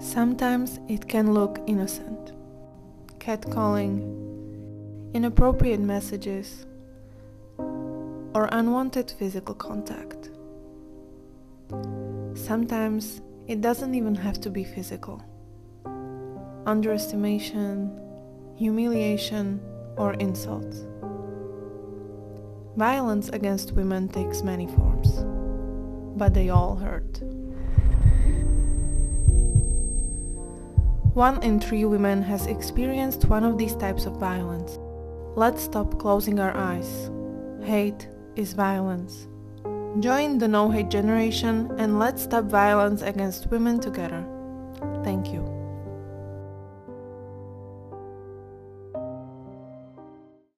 Sometimes it can look innocent. Catcalling, inappropriate messages, or unwanted physical contact. Sometimes it doesn't even have to be physical. Underestimation, humiliation, or insults. Violence against women takes many forms, but they all hurt. 1 in 3 women has experienced one of these types of violence. Let's stop closing our eyes. Hate is violence. Join the No Hate generation and let's stop violence against women together. Thank you.